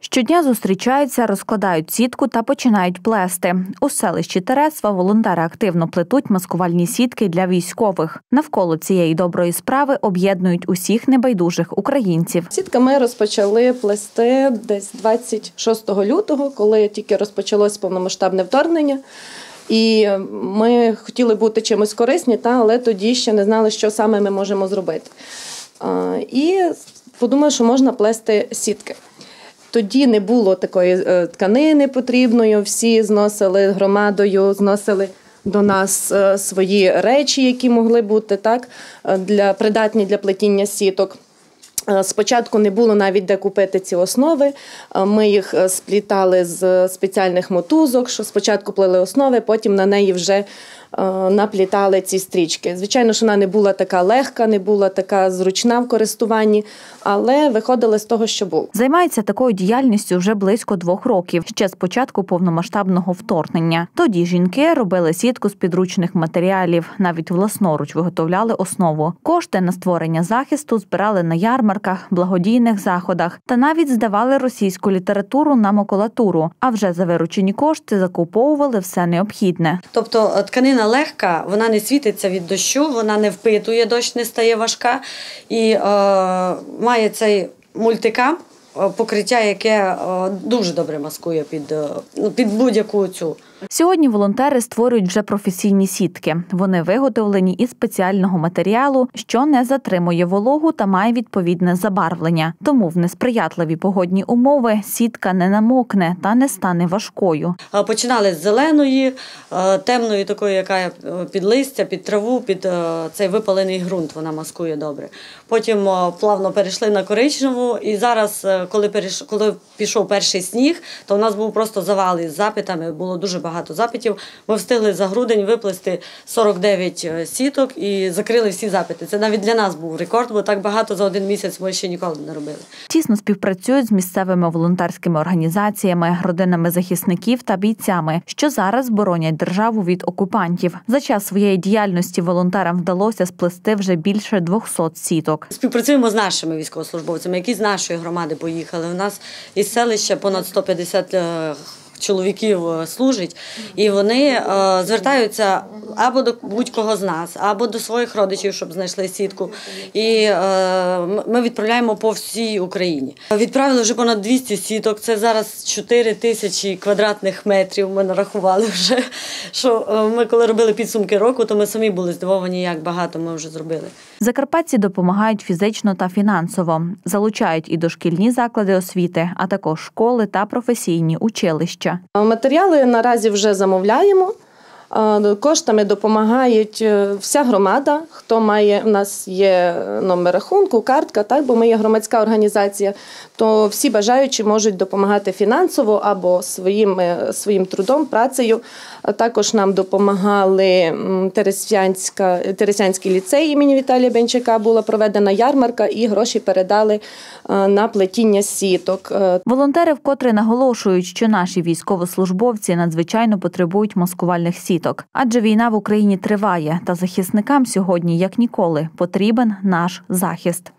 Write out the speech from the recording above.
Щодня зустрічаються, розкладають сітку та починають плести. У селищі Тересва волонтери активно плетуть маскувальні сітки для військових. Навколо цієї доброї справи об'єднують усіх небайдужих українців. Сітки ми розпочали плести десь 26 лютого, коли тільки розпочалось повномасштабне вторгнення. І ми хотіли бути чимось корисні, але тоді ще не знали, що саме ми можемо зробити. І подумали, що можна плести сітки. Тоді не було такої тканини потрібної, всі зносили громадою, зносили до нас свої речі, які могли бути придатні для плетіння сіток. Спочатку не було навіть де купити ці основи, ми їх сплітали з спеціальних мотузок, що спочатку плели основи, потім на неї вже наплітали ці стрічки. Звичайно, що вона не була така легка, не була така зручна в користуванні, але виходили з того, що було. Займається такою діяльністю вже близько 2 років, ще з початку повномасштабного вторгнення. Тоді жінки робили сітку з підручних матеріалів, навіть власноруч виготовляли основу. Кошти на створення захисту збирали на ярмарках, благодійних заходах та навіть здавали російську літературу на макулатуру, а вже за виручені кошти закуповували все необхідне. Тобто тканина легка, вона не світиться від дощу, вона не впитує, дощ не стає важка і має цей мультикам, покриття, яке дуже добре маскує під будь-яку цю. Сьогодні волонтери створюють вже професійні сітки. Вони виготовлені із спеціального матеріалу, що не затримує вологу та має відповідне забарвлення. Тому в несприятливі погодні умови сітка не намокне та не стане важкою. Починали з зеленої, темної такої, яка під листя, під траву, під цей випалений ґрунт вона маскує добре. Потім плавно перейшли на коричневу і зараз, коли пішов перший сніг, то у нас був просто завал із запитами, було дуже багато запитів. Ми встигли за грудень виплести 49 сіток і закрили всі запити. Це навіть для нас був рекорд, бо так багато за один місяць ми ще ніколи не робили. Тісно співпрацюють з місцевими волонтерськими організаціями, родинами захисників та бійцями, що зараз боронять державу від окупантів. За час своєї діяльності волонтерам вдалося сплести вже більше 200 сіток. Співпрацюємо з нашими військовослужбовцями, які з нашої громади поїхали. У нас із селища понад 150 чоловіків служить, і вони звертаються або до будь-кого з нас, або до своїх родичів, щоб знайшли сітку. І ми відправляємо по всій Україні. Відправили вже понад 200 сіток, це зараз 4000 квадратних метрів ми нарахували вже. Що ми коли робили підсумки року, то ми самі були здивовані, як багато ми вже зробили. Закарпатці допомагають фізично та фінансово. Залучають і дошкільні заклади освіти, а також школи та професійні училища. Матеріали наразі вже замовляємо. Коштами допомагають вся громада, хто має, у нас є номер рахунку, картка, бо ми є громадська організація, то всі бажаючі можуть допомагати фінансово або своїм трудом, працею. Також нам допомагали Тересянський ліцей імені Віталія Бенчака, була проведена ярмарка і гроші передали на плетіння сіток. Волонтери вкотре наголошують, що наші військовослужбовці надзвичайно потребують маскувальних сіток. Адже війна в Україні триває, та захисникам сьогодні, як ніколи, потрібен наш захист.